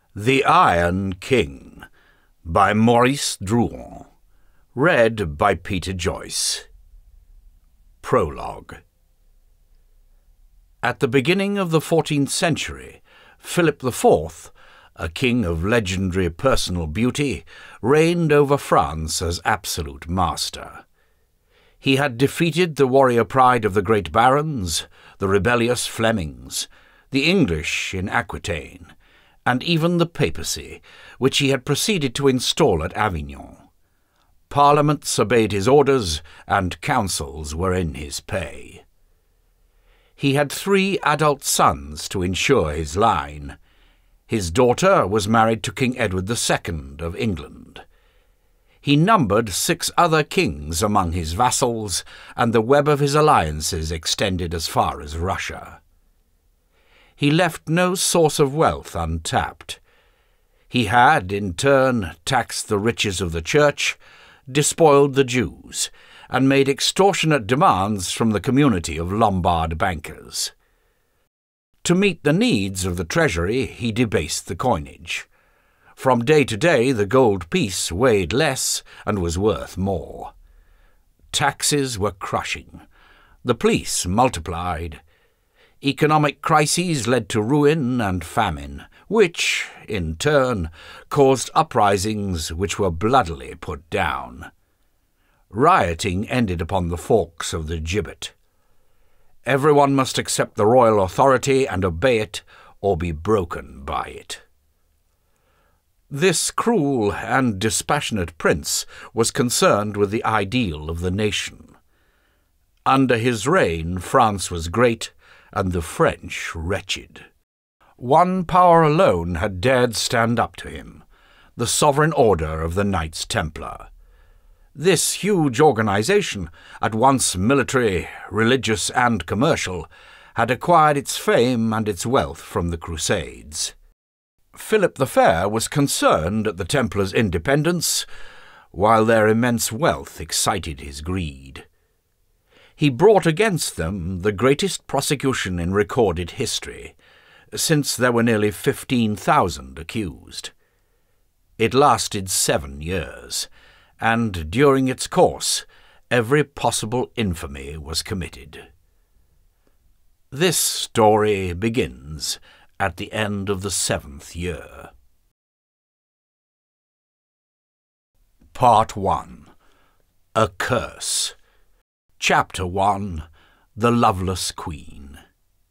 The Iron King by Maurice Druon. Read by Peter Joyce. Prologue. At the beginning of the 14th century, Philip IV, a king of legendary personal beauty, reigned over France as absolute master. He had defeated the warrior pride of the great barons, the rebellious Flemings, the English in Aquitaine, and even the papacy, which he had proceeded to install at Avignon. Parliaments obeyed his orders, and councils were in his pay. He had 3 adult sons to ensure his line. His daughter was married to King Edward II of England. He numbered 6 other kings among his vassals, and the web of his alliances extended as far as Russia. He left no source of wealth untapped. He had, in turn, taxed the riches of the Church, despoiled the Jews, and made extortionate demands from the community of Lombard bankers. To meet the needs of the treasury, he debased the coinage. From day to day, the gold piece weighed less and was worth more. Taxes were crushing. The police multiplied. Economic crises led to ruin and famine, which, in turn, caused uprisings which were bloodily put down. Rioting ended upon the forks of the gibbet. Everyone must accept the royal authority and obey it, or be broken by it. This cruel and dispassionate prince was concerned with the ideal of the nation. Under his reign, France was great, and the French wretched. One power alone had dared stand up to him, the sovereign order of the Knights Templar. This huge organization, at once military, religious, and commercial, had acquired its fame and its wealth from the Crusades. Philip the Fair was concerned at the Templars' independence, while their immense wealth excited his greed. He brought against them the greatest prosecution in recorded history, since there were nearly 15,000 accused. It lasted 7 years, and during its course every possible infamy was committed. This story begins at the end of the 7th year. Part 1. Accursed. Chapter 1. The Loveless Queen.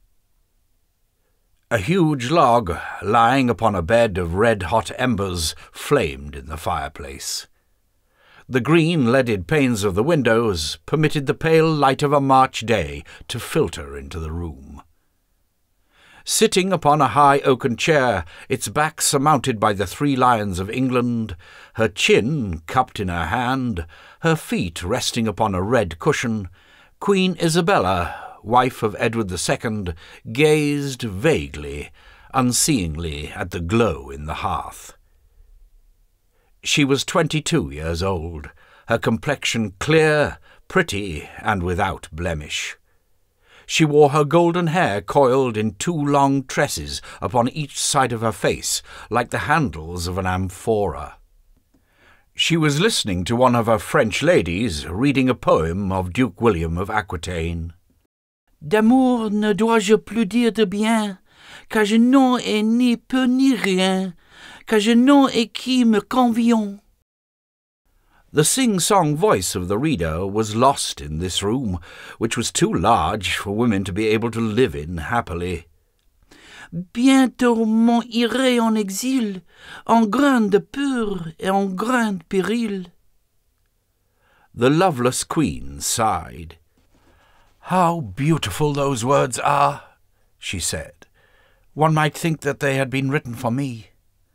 A huge log, lying upon a bed of red-hot embers, flamed in the fireplace. The green leaded panes of the windows permitted the pale light of a March day to filter into the room. Sitting upon a high oaken chair, its back surmounted by the 3 lions of England, her chin cupped in her hand, her feet resting upon a red cushion, Queen Isabella, wife of Edward II, gazed vaguely, unseeingly at the glow in the hearth. She was 22 years old, her complexion clear, pretty, and without blemish. She wore her golden hair coiled in 2 long tresses upon each side of her face, like the handles of an amphora. She was listening to one of her French ladies reading a poem of Duke William of Aquitaine. D'amour ne dois-je plus dire de bien, car je n'en ai ni peu ni rien, car je n'en ai qui me convient. The sing-song voice of the reader was lost in this room, which was too large for women to be able to live in happily. Bientôt m'en irai en exil, en grande peur et en grand péril. The loveless queen sighed. "How beautiful those words are," she said. "One might think that they had been written for me.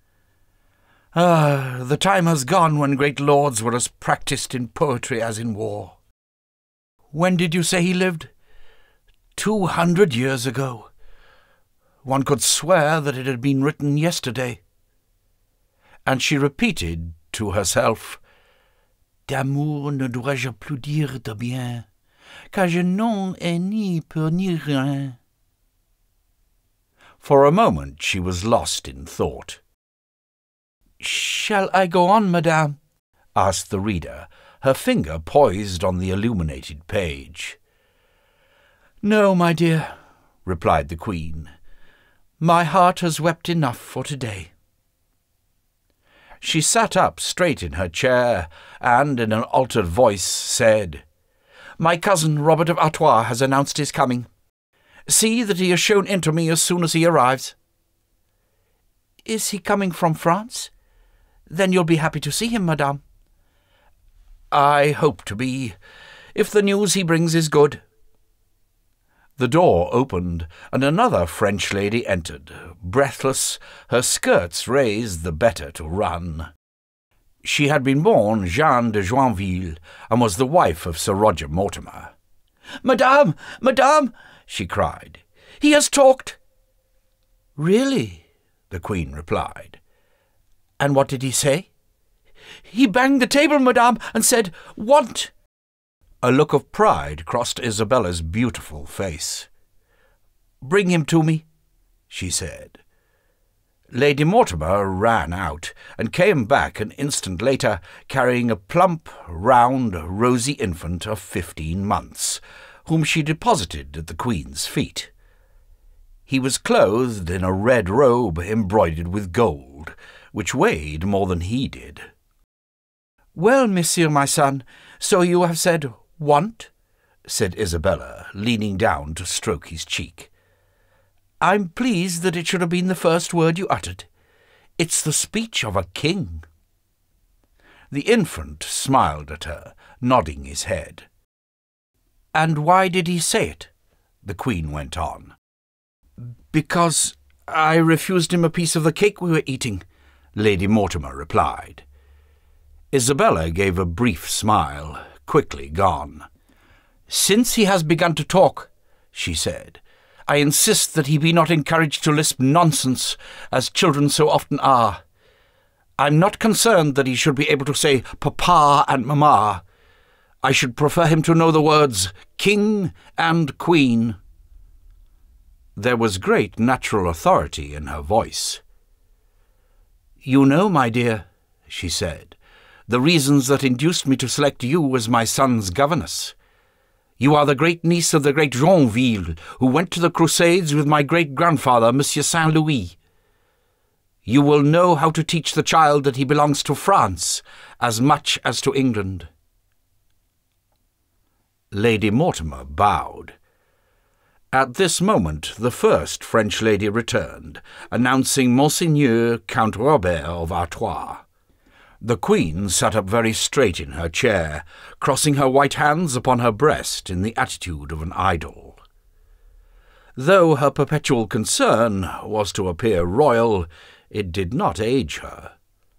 The time has gone when great lords were as practised in poetry as in war. When did you say he lived? 200 years ago. One could swear that it had been written yesterday." And she repeated to herself, "D'amour ne dois-je plus dire de bien, car je n'en ai ni peur ni rien." For a moment she was lost in thought. "Shall I go on, madame?" asked the reader, her finger poised on the illuminated page. "No, my dear," replied the Queen. "My heart has wept enough for today." She sat up straight in her chair and, in an altered voice, said, "My cousin Robert of Artois has announced his coming. See that he is shown in to me as soon as he arrives." "Is he coming from France? Then you'll be happy to see him, madame." "I hope to be, if the news he brings is good." The door opened, and another French lady entered, breathless, her skirts raised the better to run. She had been born Jeanne de Joinville, and was the wife of Sir Roger Mortimer. "Madame! Madame!" she cried. "He has talked." "Really?" the Queen replied. "And what did he say?" "He banged the table, madame, and said, 'Want!'" A look of pride crossed Isabella's beautiful face. "Bring him to me," she said. Lady Mortimer ran out, and came back an instant later, carrying a plump, round, rosy infant of 15 months, whom she deposited at the Queen's feet. He was clothed in a red robe embroidered with gold, which weighed more than he did. "Well, monsieur, my son, so you have said 'want'?" said Isabella, leaning down to stroke his cheek. "I'm pleased that it should have been the first word you uttered. It's the speech of a king." The infant smiled at her, nodding his head. "And why did he say it?" the Queen went on. "Because I refused him a piece of the cake we were eating," Lady Mortimer replied. Isabella gave a brief smile, quickly gone. "Since he has begun to talk," she said, "I insist that he be not encouraged to lisp nonsense, as children so often are. I'm not concerned that he should be able to say papa and mamma. I should prefer him to know the words king and queen." There was great natural authority in her voice. "You know, my dear," she said, "the reasons that induced me to select you as my son's governess. You are the great niece of the great Joinville, who went to the Crusades with my great-grandfather, Monsieur Saint-Louis. You will know how to teach the child that he belongs to France as much as to England." Lady Mortimer bowed. At this moment the first French lady returned, announcing Monseigneur Count Robert of Artois. The Queen sat up very straight in her chair, crossing her white hands upon her breast in the attitude of an idol. Though her perpetual concern was to appear royal, it did not age her.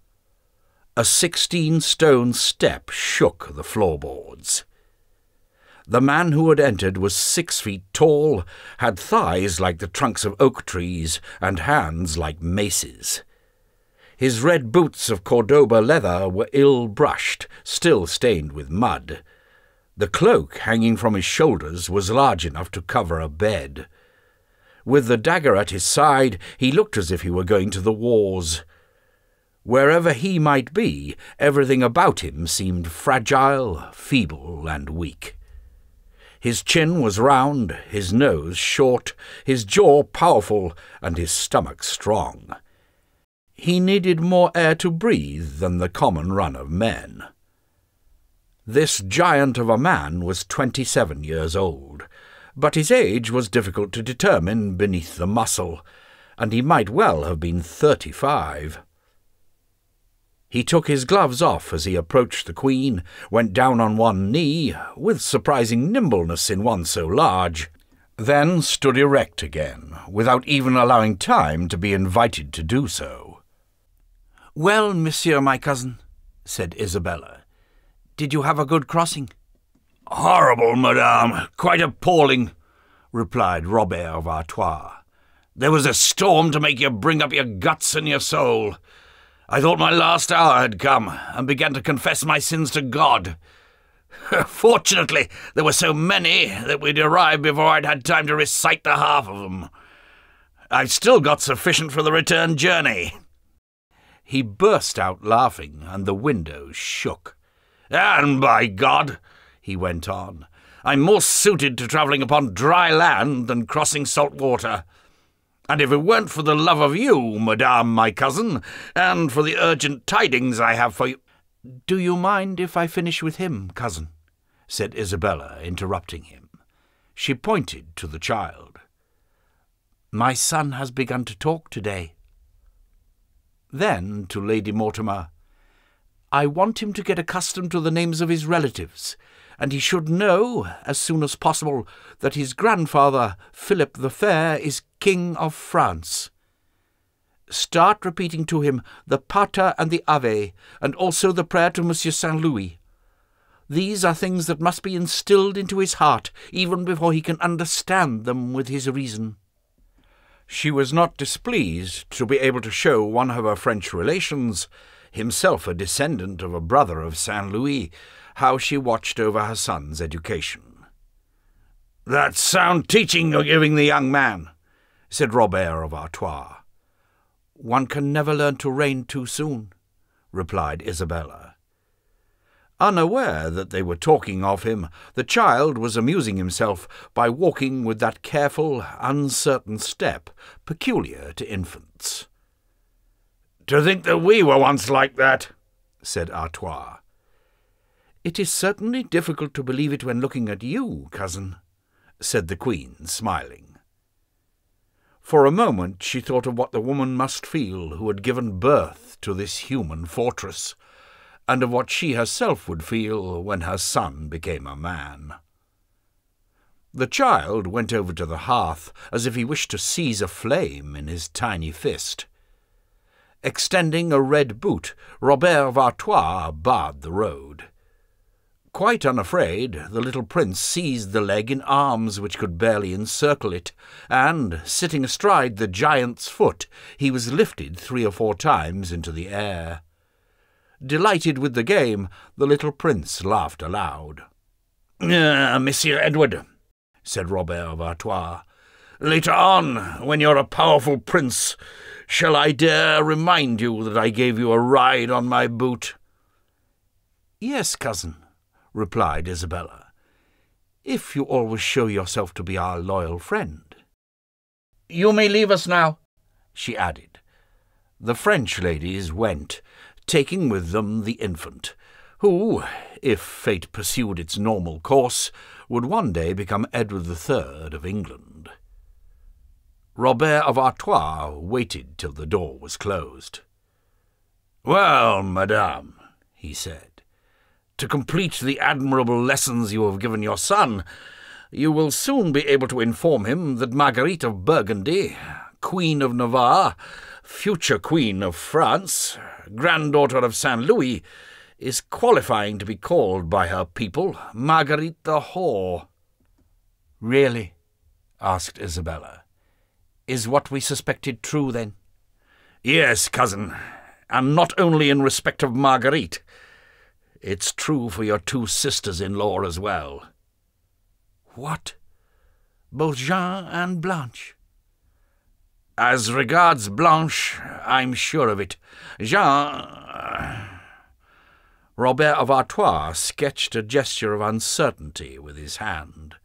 A 16-stone step shook the floorboards. The man who had entered was 6 feet tall, had thighs like the trunks of oak trees, and hands like maces. His red boots of Cordoba leather were ill-brushed, still stained with mud. The cloak hanging from his shoulders was large enough to cover a bed. With the dagger at his side, he looked as if he were going to the wars. Wherever he might be, everything about him seemed fragile, feeble, and weak. His chin was round, his nose short, his jaw powerful, and his stomach strong. He needed more air to breathe than the common run of men. This giant of a man was 27 years old, but his age was difficult to determine beneath the muscle, and he might well have been 35. He took his gloves off as he approached the Queen, went down on one knee, with surprising nimbleness in one so large, then stood erect again, without even allowing time to be invited to do so. "Well, monsieur, my cousin," said Isabella, "did you have a good crossing?" "Horrible, madame, quite appalling," replied Robert of Artois. "There was a storm to make you bring up your guts and your soul. I thought my last hour had come, and began to confess my sins to God. Fortunately, there were so many that we'd arrived before I'd had time to recite the half of them. I've still got sufficient for the return journey." He burst out laughing, and the windows shook. "And by God," he went on, "I'm more suited to travelling upon dry land than crossing salt water. And if it weren't for the love of you, madame, my cousin, and for the urgent tidings I have for you—" "Do you mind if I finish with him, cousin?" said Isabella, interrupting him. She pointed to the child. "My son has begun to talk today." Then, to Lady Mortimer, "I want him to get accustomed to the names of his relatives, and he should know, as soon as possible, that his grandfather, Philip the Fair, is King of France. Start repeating to him the Pater and the Ave, and also the prayer to Monsieur Saint Louis. These are things that must be instilled into his heart, even before he can understand them with his reason." She was not displeased to be able to show one of her French relations, himself a descendant of a brother of Saint Louis, how she watched over her son's education. "That's sound teaching you're giving the young man," said Robert of Artois. "One can never learn to reign too soon," replied Isabella. Unaware that they were talking of him, the child was amusing himself by walking with that careful, uncertain step peculiar to infants. "To think that we were once like that," said Artois. "It is certainly difficult to believe it when looking at you, cousin," said the Queen, smiling. For a moment she thought of what the woman must feel who had given birth to this human fortress, and of what she herself would feel when her son became a man. The child went over to the hearth as if he wished to seize a flame in his tiny fist. Extending a red boot, Robert of Artois barred the road. Quite unafraid, the little prince seized the leg in arms which could barely encircle it, and, sitting astride the giant's foot, he was lifted 3 or 4 times into the air. Delighted with the game, the little prince laughed aloud. "Monsieur Edward," said Robert of Artois, "later on, when you're a powerful prince, shall I dare remind you that I gave you a ride on my boot?" "Yes, cousin," replied Isabella, "if you always show yourself to be our loyal friend." "You may leave us now," she added. The French ladies went, taking with them the infant, who, if fate pursued its normal course, would one day become Edward III of England. Robert of Artois waited till the door was closed. "Well, madame," he said, "to complete the admirable lessons you have given your son, you will soon be able to inform him that Marguerite of Burgundy, Queen of Navarre, future Queen of France, granddaughter of Saint Louis, is qualifying to be called by her people Marguerite the Whore." "Really?" asked Isabella. "Is what we suspected true, then?" "Yes, cousin, and not only in respect of Marguerite. It's true for your 2 sisters-in-law as well." "What? Both Jean and Blanche?" "As regards Blanche, I'm sure of it. Jean—" Robert of Artois sketched a gesture of uncertainty with his hand.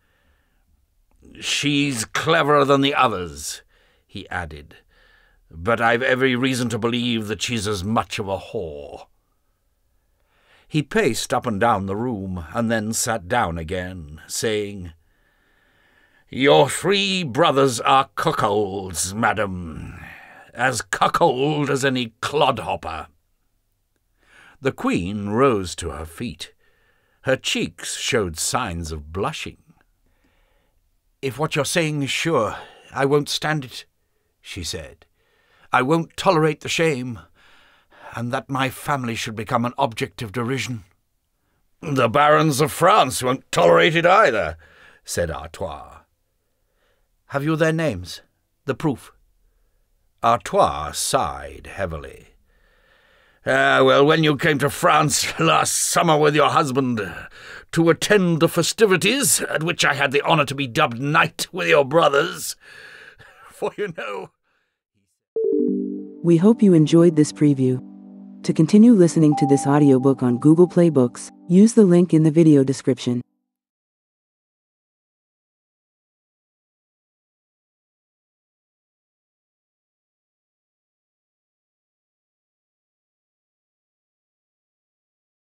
"She's cleverer than the others," he added, "but I've every reason to believe that she's as much of a whore." He paced up and down the room, and then sat down again, saying, "Your 3 brothers are cuckolds, madam, as cuckold as any clodhopper." The Queen rose to her feet. Her cheeks showed signs of blushing. "If what you're saying is sure, I won't stand it," she said. "I won't tolerate the shame, and that my family should become an object of derision." "The barons of France won't tolerate it either," said Artois. "Have you their names? The proof?" Artois sighed heavily. Well, when you came to France last summer with your husband to attend the festivities at which I had the honour to be dubbed knight with your brothers, for you know..." We hope you enjoyed this preview. To continue listening to this audiobook on Google Play Books, use the link in the video description.